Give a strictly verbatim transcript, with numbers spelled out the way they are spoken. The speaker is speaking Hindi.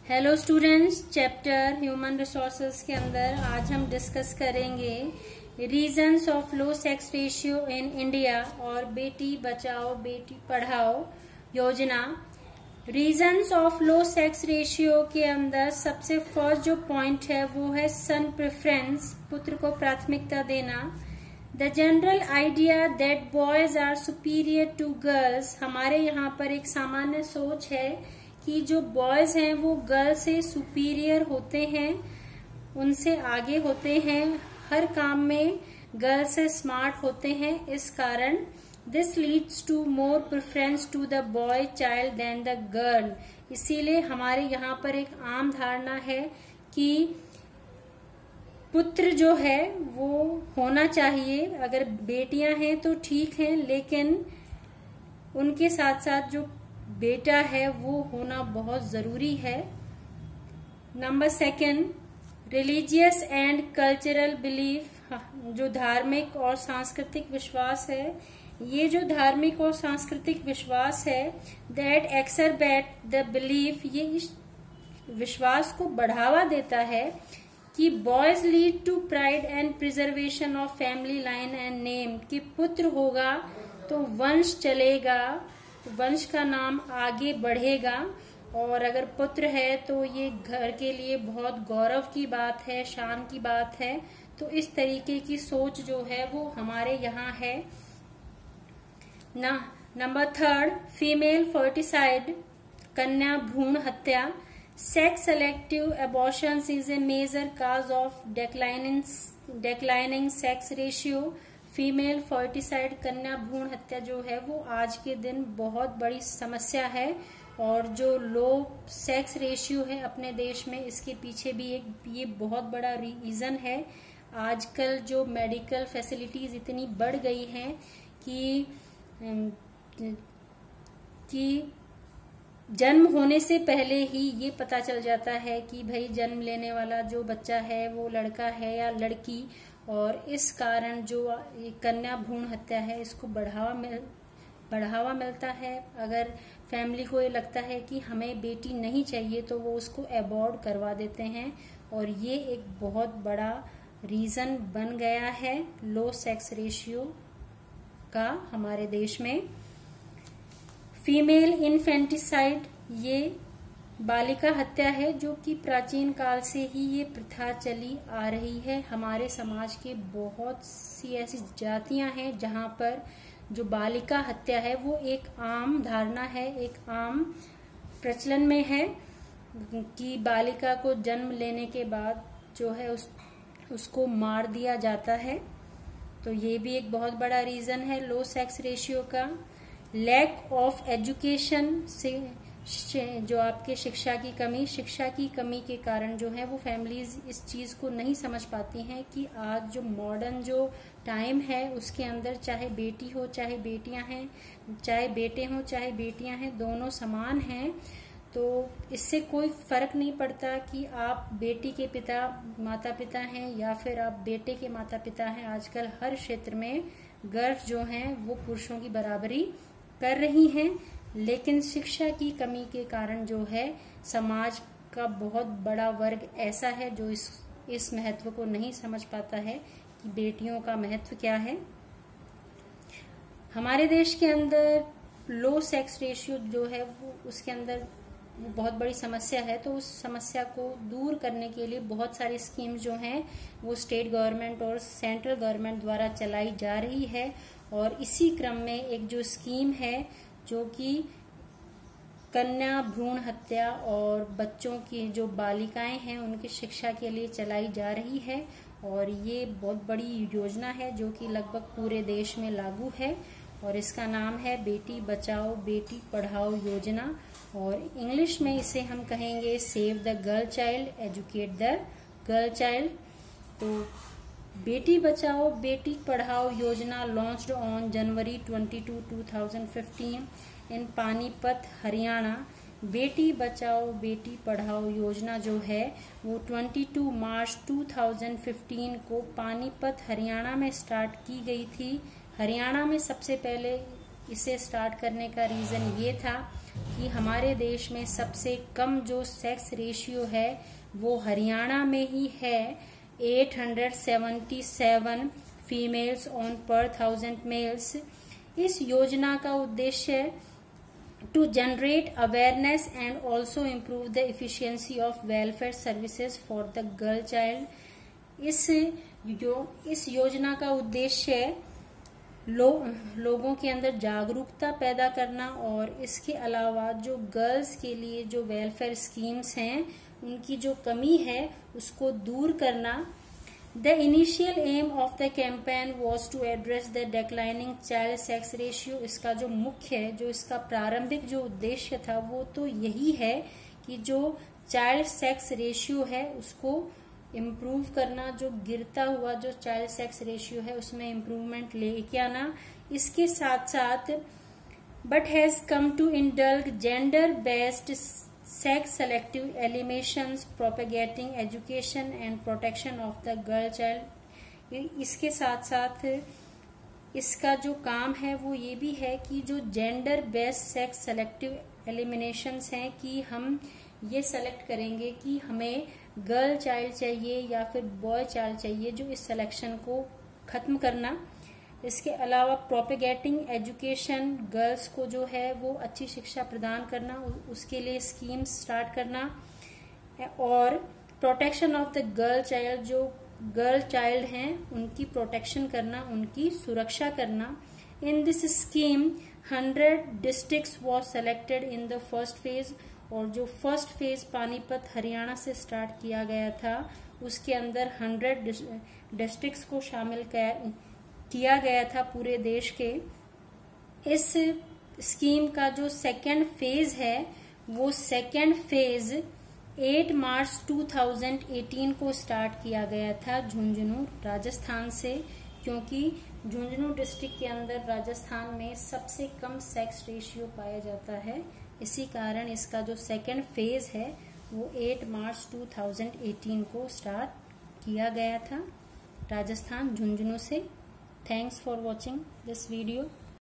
Hello students, chapter human resources के अंदर आज हम डिस्कस करेंगे reasons of low sex ratio in India और बेटी बचाओ बेटी पढ़ाओ योजना। Reasons of low sex ratio के अंदर सबसे फर्स्ट जो पॉइंट है वो है सन प्रेफरेंस, पुत्र को प्राथमिकता देना। The general idea that boys are superior to girls, हमारे यहाँ पर एक सामान्य सोच है कि जो बॉयज हैं वो गर्ल्स से सुपीरियर होते हैं, उनसे आगे होते हैं, हर काम में गर्ल्स से स्मार्ट होते हैं। इस कारण this leads to more preference to the boy child than the girl. इसीलिए हमारे यहाँ पर एक आम धारणा है कि पुत्र जो है वो होना चाहिए, अगर बेटियां हैं तो ठीक है, लेकिन उनके साथ साथ जो बेटा है वो होना बहुत जरूरी है। Number second, religious and cultural belief, जो धार्मिक और सांस्कृतिक विश्वास है, ये जो धार्मिक और सांस्कृतिक विश्वास है दैट एक्सरबेट द बिलीफ, ये इस विश्वास को बढ़ावा देता है कि boys lead to pride and preservation of family line and name, कि पुत्र होगा तो वंश चलेगा, वंश का नाम आगे बढ़ेगा, और अगर पुत्र है तो ये घर के लिए बहुत गौरव की बात है, शान की बात है। तो इस तरीके की सोच जो है वो हमारे यहाँ है ना। नंबर थर्ड, फीमेल फर्टिसाइड, कन्या भ्रूण हत्या, sex selective abortions is a major cause of declining declining sex ratio. Female foeticide, कन्या भ्रूण हत्या जो है वो आज के दिन बहुत बड़ी समस्या है, और जो लो सेक्स रेशियो है अपने देश में, इसके पीछे भी एक ये बहुत बड़ा रीजन है। आजकल जो मेडिकल फैसिलिटीज इतनी बढ़ गई हैं कि कि जन्म होने से पहले ही ये पता चल जाता है कि भाई जन्म लेने वाला जो बच्चा है वो लड़का है या लड़की, और इस कारण जो कन्या भ्रूण हत्या है इसको बढ़ावा मिल बढ़ावा मिलता है। अगर फैमिली को ये लगता है कि हमें बेटी नहीं चाहिए तो वो उसको अबॉर्ट करवा देते हैं, और ये एक बहुत बड़ा रीजन बन गया है लो सेक्स रेशियो का हमारे देश में। फीमेल इन्फेंटिसाइड, ये बालिका हत्या है, जो कि प्राचीन काल से ही ये प्रथा चली आ रही है। हमारे समाज के बहुत सी ऐसी जातियां हैं जहां पर जो बालिका हत्या है वो एक आम धारणा है, एक आम प्रचलन में है कि बालिका को जन्म लेने के बाद जो है उस उसको मार दिया जाता है। तो ये भी एक बहुत बड़ा रीजन है लो सेक्स रेशियो का। लैक ऑफ एजुकेशन से जो आपके शिक्षा की कमी, शिक्षा की कमी के कारण जो है वो फैमिलीज इस चीज को नहीं समझ पाती हैं कि आज जो मॉडर्न जो टाइम है उसके अंदर चाहे बेटी हो चाहे बेटियां हैं, चाहे बेटे हों चाहे बेटियां हैं, दोनों समान हैं। तो इससे कोई फर्क नहीं पड़ता कि आप बेटी के पिता माता पिता हैं या फिर आप बेटे के माता पिता हैं। आजकल हर क्षेत्र में गर्ल्स जो हैं वो पुरुषों की बराबरी कर रही हैं, लेकिन शिक्षा की कमी के कारण जो है समाज का बहुत बड़ा वर्ग ऐसा है जो इस इस महत्व को नहीं समझ पाता है कि बेटियों का महत्व क्या है। हमारे देश के अंदर लो सेक्स रेशियो जो है वो उसके अंदर वो बहुत बड़ी समस्या है। तो उस समस्या को दूर करने के लिए बहुत सारी स्कीम जो हैं वो स्टेट गवर्नमेंट और सेंट्रल गवर्नमेंट द्वारा चलाई जा रही है, और इसी क्रम में एक जो स्कीम है जो कि कन्या भ्रूण हत्या और बच्चों की जो बालिकाएं हैं उनकी शिक्षा के लिए चलाई जा रही है, और ये बहुत बड़ी योजना है जो कि लगभग पूरे देश में लागू है, और इसका नाम है बेटी बचाओ बेटी पढ़ाओ योजना, और इंग्लिश में इसे हम कहेंगे save the girl child educate the girl child. तो बेटी बचाओ बेटी पढ़ाओ योजना लॉन्च्ड ऑन जनवरी बाईस, दो हज़ार पंद्रह इन पानीपत हरियाणा। बेटी बचाओ बेटी पढ़ाओ योजना जो है वो बाईस मार्च दो हज़ार पंद्रह को पानीपत हरियाणा में स्टार्ट की गई थी। हरियाणा में सबसे पहले इसे स्टार्ट करने का रीजन ये था कि हमारे देश में सबसे कम जो सेक्स रेशियो है वो हरियाणा में ही है, आठ सौ सतहत्तर females on per thousand males. इस योजना का उद्देश्य to generate awareness and also improve the efficiency of welfare services for the girl child. इस जो इस योजना का उद्देश्य लो, लोगों के अंदर जागरूकता पैदा करना और इसके अलावा जो गर्ल्स के लिए जो वेलफेयर स्कीम्स हैं उनकी जो कमी है उसको दूर करना। The initial aim of the campaign was to address the declining child sex ratio. इसका जो मुख्य है, जो इसका प्रारंभिक जो उद्देश्य था वो तो यही है कि जो चाइल्ड सेक्स रेशियो है उसको इम्प्रूव करना, जो गिरता हुआ जो चाइल्ड सेक्स रेशियो है उसमें इम्प्रूवमेंट लेके आना। इसके साथ साथ but has come to indulge gender based sex selective eliminations propagating education and protection of the girl child. इसके साथ साथ इसका जो काम है वो ये भी है कि जो gender based sex selective eliminations हैं कि हम ये सेलेक्ट करेंगे कि हमें गर्ल चाइल्ड चाहिए या फिर बॉय चाइल्ड चाहिए, जो इस सिलेक्शन को खत्म करना। इसके अलावा प्रोपेगेटिंग एजुकेशन, गर्ल्स को जो है वो अच्छी शिक्षा प्रदान करना, उसके लिए स्कीम्स स्टार्ट करना। और protection of the girl child, जो गर्ल चाइल्ड हैं उनकी प्रोटेक्शन करना, उनकी सुरक्षा करना। In this scheme hundred districts was selected in the first phase. और जो फर्स्ट फेज पानीपत हरियाणा से स्टार्ट किया गया था उसके अंदर हंड्रेड डिस्ट्रिक्ट्स को शामिल किया गया था पूरे देश के। इस स्कीम का जो सेकेंड फेज है वो सेकेंड फेज आठ मार्च दो हज़ार अठारह को स्टार्ट किया गया था झुंझुनू राजस्थान से, क्योंकि झुंझुनू डिस्ट्रिक्ट के अंदर राजस्थान में सबसे कम सेक्स रेशियो पाया जाता है। इसी कारण इसका जो सेकेंड फेज है वो आठ मार्च दो हज़ार अठारह को स्टार्ट किया गया था राजस्थान झुंझुनू से। Thanks for watching this video.